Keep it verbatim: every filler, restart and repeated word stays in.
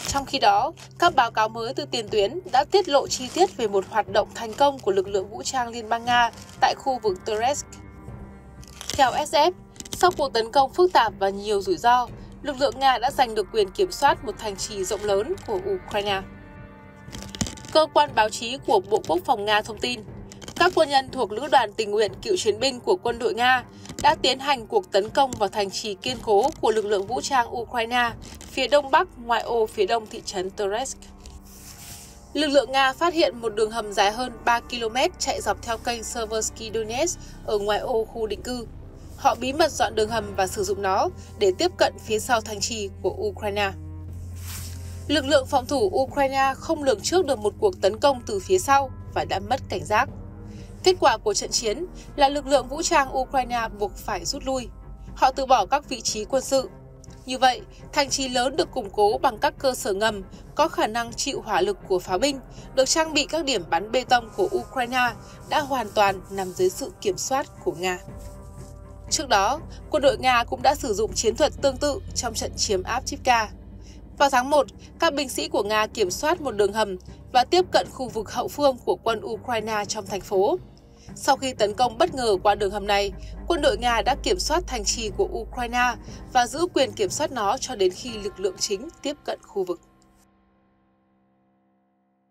Trong khi đó, các báo cáo mới từ tiền tuyến đã tiết lộ chi tiết về một hoạt động thành công của lực lượng vũ trang Liên bang Nga tại khu vực Toretsk. Theo ét ép, sau cuộc tấn công phức tạp và nhiều rủi ro, lực lượng Nga đã giành được quyền kiểm soát một thành trì rộng lớn của Ukraine. Cơ quan báo chí của Bộ Quốc phòng Nga thông tin, các quân nhân thuộc Lữ đoàn tình nguyện cựu chiến binh của quân đội Nga đã tiến hành cuộc tấn công vào thành trì kiên cố của lực lượng vũ trang Ukraine, phía đông bắc ngoại ô phía đông thị trấn Toretsk. Lực lượng Nga phát hiện một đường hầm dài hơn ba ki lô mét chạy dọc theo kênh Seversky Donets ở ngoại ô khu định cư. Họ bí mật dọn đường hầm và sử dụng nó để tiếp cận phía sau thành trì của Ukraine. Lực lượng phòng thủ Ukraine không lường trước được một cuộc tấn công từ phía sau và đã mất cảnh giác. Kết quả của trận chiến là lực lượng vũ trang Ukraine buộc phải rút lui. Họ từ bỏ các vị trí quân sự. Như vậy, thành trì lớn được củng cố bằng các cơ sở ngầm có khả năng chịu hỏa lực của pháo binh, được trang bị các điểm bắn bê tông của Ukraine đã hoàn toàn nằm dưới sự kiểm soát của Nga. Trước đó, quân đội Nga cũng đã sử dụng chiến thuật tương tự trong trận chiếm Avdiivka. Vào tháng một, các binh sĩ của Nga kiểm soát một đường hầm và tiếp cận khu vực hậu phương của quân Ukraine trong thành phố. Sau khi tấn công bất ngờ qua đường hầm này, quân đội Nga đã kiểm soát thành trì của Ukraine và giữ quyền kiểm soát nó cho đến khi lực lượng chính tiếp cận khu vực.